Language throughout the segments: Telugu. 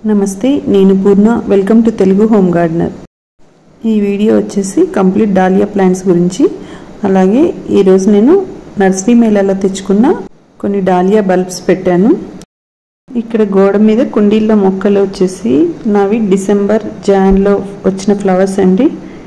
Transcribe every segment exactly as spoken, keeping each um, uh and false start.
నమస్తే, నేను పూర్ణ. Welcome to Telugu home gardener. ఈ వీడియో వచ్చేసి కంప్లీట్ డాలియా ప్లాంట్స్ గురించి. అలాగే ఈరోజు నేను నర్సరీ మేళాలో తెచ్చుకున్న కొన్ని డాలియా బల్బ్స్ పెట్టాను. ఇక్కడ గోడ మీద కుండీల్లో మొక్కలు వచ్చేసి నావి డిసెంబర్ జాన్లో వచ్చిన ఫ్లవర్స్ అండి.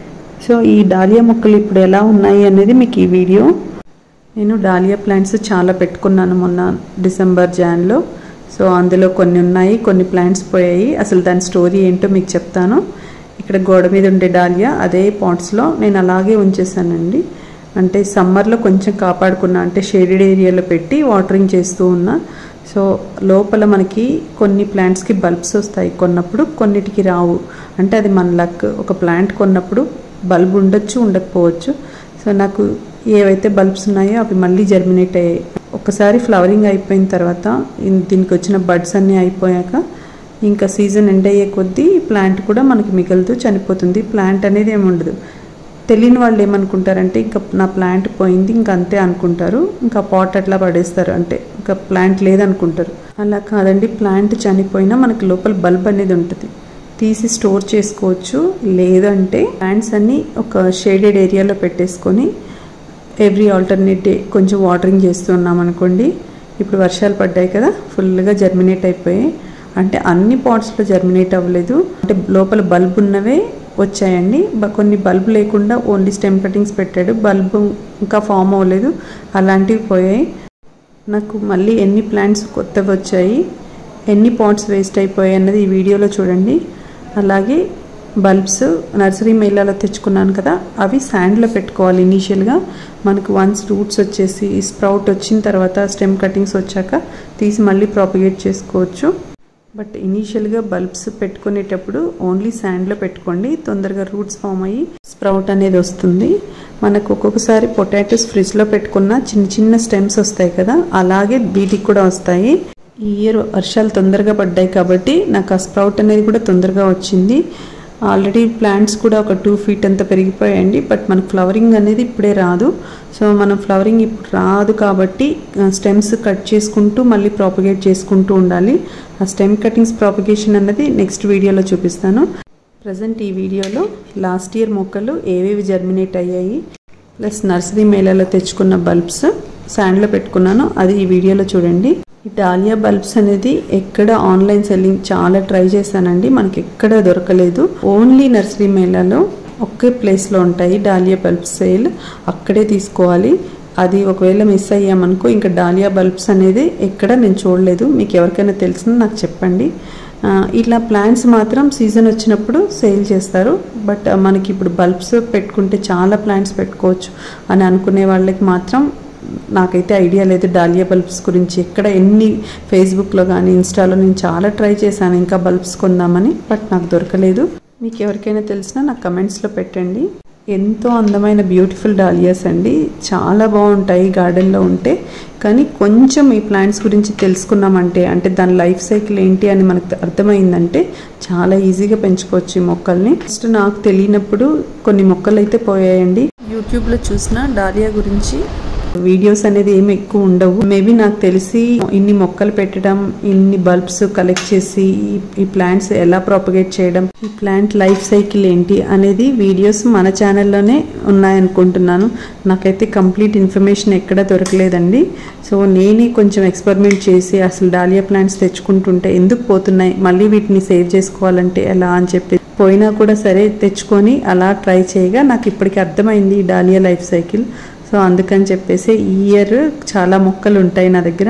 సో ఈ డాలియా మొక్కలు ఇప్పుడు ఎలా ఉన్నాయి అనేది మీకు ఈ వీడియో. నేను డాలియా ప్లాంట్స్ చాలా పెట్టుకున్నాను మొన్న డిసెంబర్ జాన్లో. సో అందులో కొన్ని ఉన్నాయి, కొన్ని ప్లాంట్స్ పోయాయి. అసలు దాని స్టోరీ ఏంటో మీకు చెప్తాను. ఇక్కడ గోడ మీద ఉండే డాలియా అదే పాట్స్లో నేను అలాగే ఉంచేసానండి. అంటే సమ్మర్లో కొంచెం కాపాడుకున్నా, అంటే షేడెడ్ ఏరియాలో పెట్టి వాటరింగ్ చేస్తూ ఉన్నా. సో లోపల మనకి కొన్ని ప్లాంట్స్కి బల్బ్స్ వస్తాయి కొన్నప్పుడు, కొన్నిటికి రావు. అంటే అది మన లక్. ఒక ప్లాంట్ కొన్నప్పుడు బల్బ్ ఉండొచ్చు, ఉండకపోవచ్చు. సో నాకు ఏవైతే బల్బ్స్ ఉన్నాయో అవి మళ్ళీ జర్మినేట్ అయ్యాయి. ఒకసారి ఫ్లవరింగ్ అయిపోయిన తర్వాత దీనికి వచ్చిన బడ్స్ అన్నీ అయిపోయాక ఇంకా సీజన్ ఎండ్ అయ్యే కొద్దీ ప్లాంట్ కూడా మనకి మిగులుతూ చనిపోతుంది. ప్లాంట్ అనేది ఏమి ఉండదు. తెలియని వాళ్ళు ఏమనుకుంటారంటే ఇంకా నా ప్లాంట్ పోయింది ఇంకా అంతే అనుకుంటారు, ఇంకా పాట్ అట్లా పడేస్తారు, అంటే ఇంకా ప్లాంట్ లేదనుకుంటారు. అలా కాదండి, ప్లాంట్ చనిపోయినా మనకి లోపల బల్బ్ అనేది ఉంటుంది, తీసి స్టోర్ చేసుకోవచ్చు. లేదంటే ప్లాంట్స్ అన్నీ ఒక షేడెడ్ ఏరియాలో పెట్టేసుకొని ఎవ్రీ ఆల్టర్నేట్ డే కొంచెం వాటరింగ్ చేస్తున్నాం అనుకోండి. ఇప్పుడు వర్షాలు పడ్డాయి కదా, ఫుల్గా జర్మినేట్ అయిపోయాయి. అంటే అన్ని పాట్స్లో జర్మినేట్ అవ్వలేదు, అంటే లోపల బల్బ్ ఉన్నవే వచ్చాయండి. కొన్ని బల్బ్ లేకుండా ఓన్లీ స్టెమ్ కటింగ్స్ పెట్టాడు, బల్బ్ ఇంకా ఫామ్ అవ్వలేదు, అలాంటివి పోయాయి. నాకు మళ్ళీ ఎన్ని ప్లాంట్స్ కొత్తవి వచ్చాయి, ఎన్ని పాట్స్ వేస్ట్ అయిపోయాయి అన్నది ఈ వీడియోలో చూడండి. అలాగే బల్బ్స్ నర్సరీ మేళాలో తెచ్చుకున్నాను కదా, అవి శాండ్లో పెట్టుకోవాలి ఇనీషియల్గా. మనకు వన్స్ రూట్స్ వచ్చేసి స్ప్రౌట్ వచ్చిన తర్వాత స్టెమ్ కటింగ్స్ వచ్చాక తీసి మళ్ళీ ప్రాపగేట్ చేసుకోవచ్చు. బట్ ఇనీషియల్గా బల్బ్స్ పెట్టుకునేటప్పుడు ఓన్లీ శాండ్లో పెట్టుకోండి, తొందరగా రూట్స్ ఫామ్ అయ్యి స్ప్రౌట్ అనేది వస్తుంది. మనకు ఒక్కొక్కసారి పొటాటోస్ ఫ్రిడ్జ్లో పెట్టుకున్న చిన్న చిన్న స్టెమ్స్ వస్తాయి కదా, అలాగే వీటికి కూడా వస్తాయి. ఈ ఇయర్ వర్షాలు తొందరగా పడ్డాయి కాబట్టి నాకు ఆ స్ప్రౌట్ అనేది కూడా తొందరగా వచ్చింది. ఆల్రెడీ ప్లాంట్స్ కూడా ఒక టూ ఫీట్ అంతా పెరిగిపోయాయండి. బట్ మనకు ఫ్లవరింగ్ అనేది ఇప్పుడే రాదు. సో మనం ఫ్లవరింగ్ ఇప్పుడు రాదు కాబట్టి స్టెమ్స్ కట్ చేసుకుంటూ మళ్ళీ ప్రాపగేట్ చేసుకుంటూ ఉండాలి. ఆ స్టెమ్ కటింగ్స్ ప్రాపగేషన్ అన్నది నెక్స్ట్ వీడియోలో చూపిస్తాను. ప్రజెంట్ ఈ వీడియోలో లాస్ట్ ఇయర్ మొక్కలు ఏవేవి జర్మినేట్ అయ్యాయి, ప్లస్ నర్సరీ మేళాలో తెచ్చుకున్న బల్బ్స్ శాండ్లో పెట్టుకున్నాను, అది ఈ వీడియోలో చూడండి. ఈ డాలియా బల్బ్స్ అనేది ఎక్కడ ఆన్లైన్ సెల్లింగ్ చాలా ట్రై చేశానండి, మనకి ఎక్కడ దొరకలేదు. ఓన్లీ నర్సరీ మేళాలో ఒకే ప్లేస్లో ఉంటాయి డాలియా బల్బ్స్ సేల్, అక్కడే తీసుకోవాలి. అది ఒకవేళ మిస్ అయ్యామనుకో ఇంకా డాలియా బల్బ్స్ అనేది ఎక్కడ నేను చూడలేదు. మీకు ఎవరికైనా తెలిసినా నాకు చెప్పండి. ఇట్లా ప్లాంట్స్ మాత్రం సీజన్ వచ్చినప్పుడు సేల్ చేస్తారు. బట్ మనకి ఇప్పుడు బల్బ్స్ పెట్టుకుంటే చాలా ప్లాంట్స్ పెట్టుకోవచ్చు అని అనుకునే వాళ్ళకి మాత్రం నాకైతే ఐడియా లేదు డాలియా బల్బ్స్ గురించి. ఎక్కడ ఎన్ని ఫేస్బుక్లో కానీ ఇన్స్టాలో నేను చాలా ట్రై చేశాను ఇంకా బల్బ్స్ కొందామని, బట్ నాకు దొరకలేదు. మీకు ఎవరికైనా తెలిసినా నాకు కమెంట్స్లో పెట్టండి. ఎంతో అందమైన బ్యూటిఫుల్ డాలియాస్ అండి, చాలా బాగుంటాయి గార్డెన్లో ఉంటే. కానీ కొంచెం ఈ ప్లాంట్స్ గురించి తెలుసుకున్నామంటే, అంటే దాని లైఫ్ సైకిల్ ఏంటి అని మనకు అర్థమైందంటే చాలా ఈజీగా పెంచుకోవచ్చు ఈ మొక్కల్ని. ఫస్ట్ నాకు తెలియనప్పుడు కొన్ని మొక్కలు అయితే పోయాయండి. యూట్యూబ్లో చూసిన డాలియా గురించి వీడియోస్ అనేది ఏమి ఎక్కువ ఉండవు. మేబీ నాకు తెలిసి ఇన్ని మొక్కలు పెట్టడం, ఇన్ని బల్బ్స్ కలెక్ట్ చేసి ఈ ప్లాంట్స్ ఎలా ప్రాపగేట్ చేయడం, ఈ ప్లాంట్ లైఫ్ సైకిల్ ఏంటి అనేది వీడియోస్ మన ఛానల్లోనే ఉన్నాయనుకుంటున్నాను. నాకైతే కంప్లీట్ ఇన్ఫర్మేషన్ ఎక్కడ దొరకలేదండి. సో నేనే కొంచెం ఎక్స్పెరిమెంట్ చేసి అసలు డాలియా ప్లాంట్స్ తెచ్చుకుంటుంటే ఎందుకు పోతున్నాయి, మళ్ళీ వీటిని సేవ్ చేసుకోవాలంటే ఎలా అని చెప్పి పోయినా కూడా సరే తెచ్చుకొని అలా ట్రై చేయగా నాకు ఇప్పటికీ అర్థమైంది ఈ డాలియా లైఫ్ సైకిల్. సో అందుకని చెప్పేసి ఈ ఇయర్ చాలా మొక్కలు ఉంటాయి నా దగ్గర.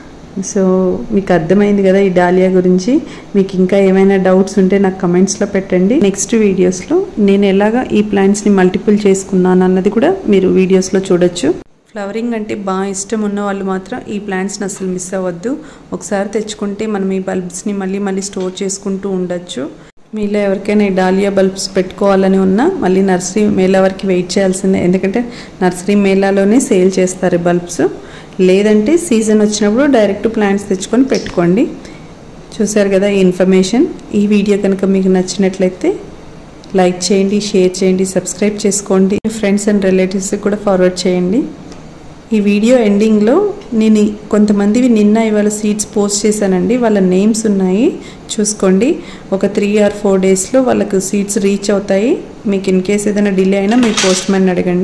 సో మీకు అర్థమైంది కదా ఈ డాలియా గురించి. మీకు ఇంకా ఏమైనా డౌట్స్ ఉంటే నాకు కమెంట్స్లో పెట్టండి. నెక్స్ట్ వీడియోస్లో నేను ఎలాగా ఈ ప్లాంట్స్ని మల్టిపుల్ చేసుకున్నాను అన్నది కూడా మీరు వీడియోస్లో చూడొచ్చు. ఫ్లవరింగ్ అంటే బాగా ఇష్టం ఉన్న వాళ్ళు మాత్రం ఈ ప్లాంట్స్ని అసలు మిస్ అవ్వద్దు. ఒకసారి తెచ్చుకుంటే మనం ఈ బల్బ్స్ని మళ్ళీ మళ్ళీ స్టోర్ చేసుకుంటూ ఉండొచ్చు. మీలో ఎవరికైనా ఈ డాలియా బల్బ్స్ పెట్టుకోవాలని ఉన్నా మళ్ళీ నర్సరీ మేళా వరకు వెయిట్ చేయాల్సిందే, ఎందుకంటే నర్సరీ మేళాలోనే సేల్ చేస్తారు బల్బ్స్. లేదంటే సీజన్ వచ్చినప్పుడు డైరెక్ట్ ప్లాంట్స్ తెచ్చుకొని పెట్టుకోండి. చూసారు కదా ఈ ఇన్ఫర్మేషన్. ఈ వీడియో కనుక మీకు నచ్చినట్లయితే లైక్ చేయండి, షేర్ చేయండి, సబ్స్క్రైబ్ చేసుకోండి. ఫ్రెండ్స్ అండ్ రిలేటివ్స్కి కూడా ఫార్వర్డ్ చేయండి. ఈ వీడియో ఎండింగ్లో నేను కొంతమందివి నిన్న ఇవాళ సీడ్స్ పోస్ట్ చేశానండి. వాళ్ళ నేమ్స్ ఉన్నాయి, చూసుకోండి. ఒక త్రీ ఆర్ ఫోర్ డేస్లో వాళ్ళకు సీడ్స్ రీచ్ అవుతాయి. మీకు ఇన్ కేస్ ఏదైనా డిలే అయినా మీ పోస్ట్ మ్యాన్ అడగండి.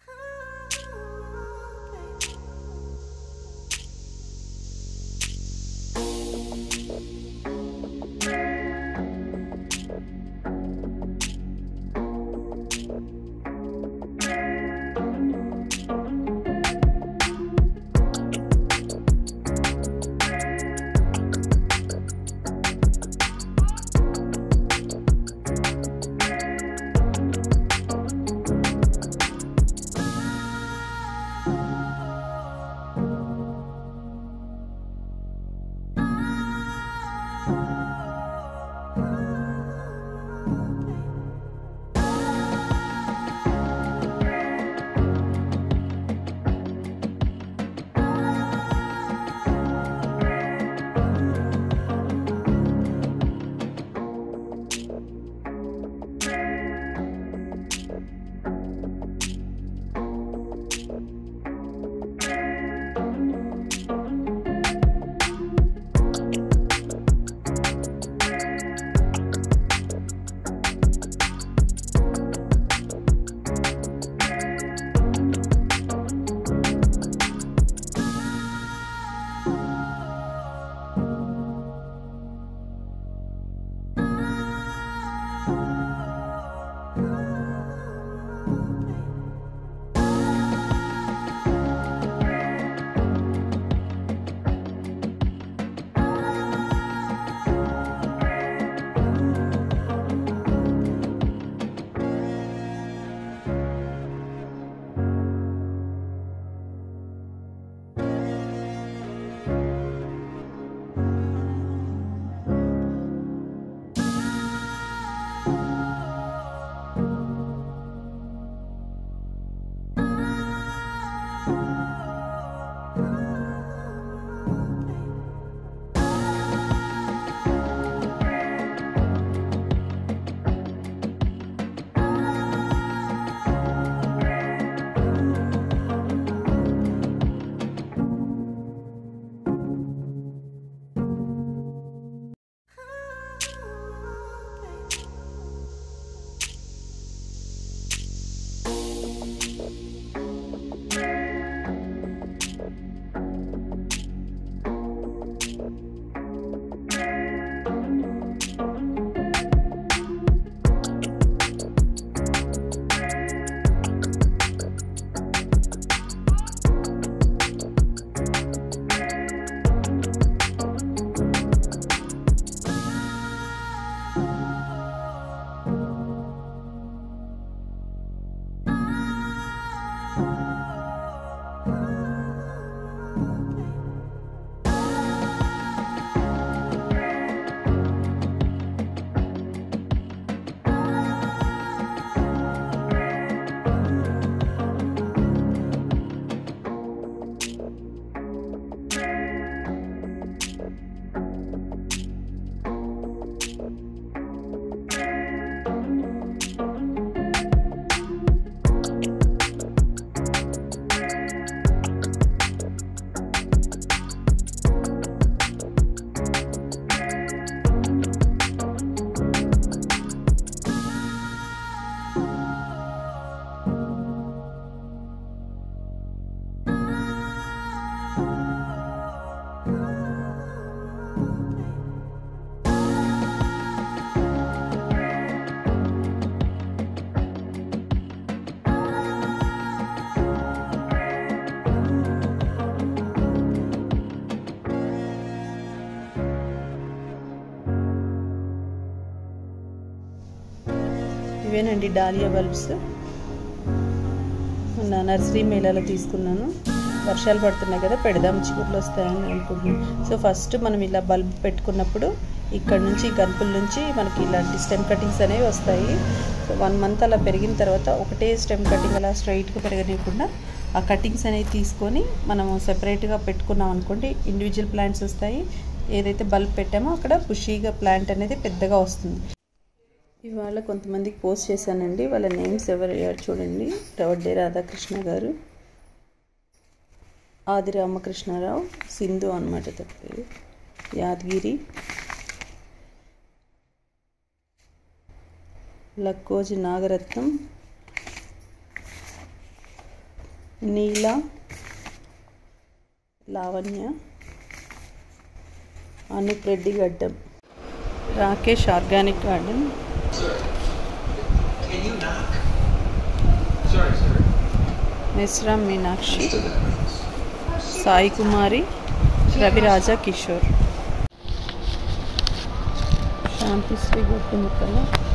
ఇవేనండి డాలియా బల్బ్స్. మొన్న నర్సరీ మేళాలో తీసుకున్నాను. వర్షాలు పడుతున్నాయి కదా, పెడదాం చిగుర్లు వస్తాయని అనుకుంటున్నాను. సో ఫస్ట్ మనం ఇలా బల్బ్ పెట్టుకున్నప్పుడు ఇక్కడ నుంచి గల్పుల నుంచి మనకి ఇలాంటి స్టెమ్ కటింగ్స్ అనేవి వస్తాయి. సో వన్ మంత్ అలా పెరిగిన తర్వాత ఒకటే స్టెమ్ కటింగ్ అలా స్ట్రైట్గా పెరగనివ్వకుండా ఆ కటింగ్స్ అనేవి తీసుకొని మనము సెపరేట్గా పెట్టుకున్నాం అనుకోండి, ఇండివిజువల్ ప్లాంట్స్ వస్తాయి. ఏదైతే బల్బ్ పెట్టామో అక్కడ బుషీగా ప్లాంట్ అనేది పెద్దగా వస్తుంది. ఇవాళ కొంతమందికి పోస్ట్ చేశానండి. వాళ్ళ నేమ్స్ ఎవరు చూడండి. రవడ్డే రాధాకృష్ణ గారు, ఆది రామకృష్ణారావు, సింధు అన్నమాట తప్పేది, యాదగిరి, లక్కోజి నాగరత్నం, నీల, లావణ్య, అనూప్ రెడ్డి గడ్డం, రాకేష్ ఆర్గానిక్ గార్డెన్, మెస్రామ్ మీనాక్షి, సాయి కుమారి, రవిరాజ కిషోర్, శాంతిశ్రీ గొట్టుముక్కల,